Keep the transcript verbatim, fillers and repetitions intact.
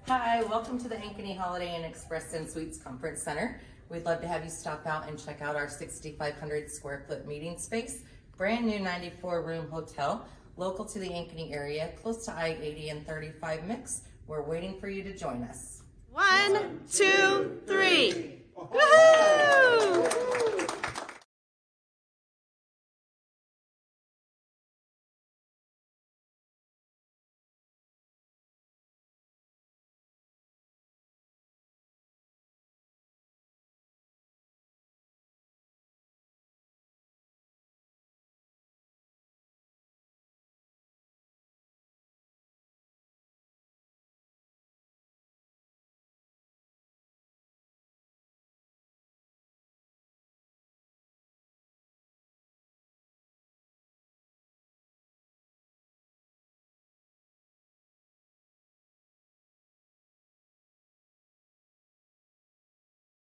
Hi, welcome to the Ankeny Holiday Inn Express and Suites Conference Center. We'd love to have you stop out and check out our sixty-five hundred square foot meeting space, brand new ninety-four room hotel, local to the Ankeny area, close to I eighty and thirty-five mix. We're waiting for you to join us. One, two, three. Woohoo!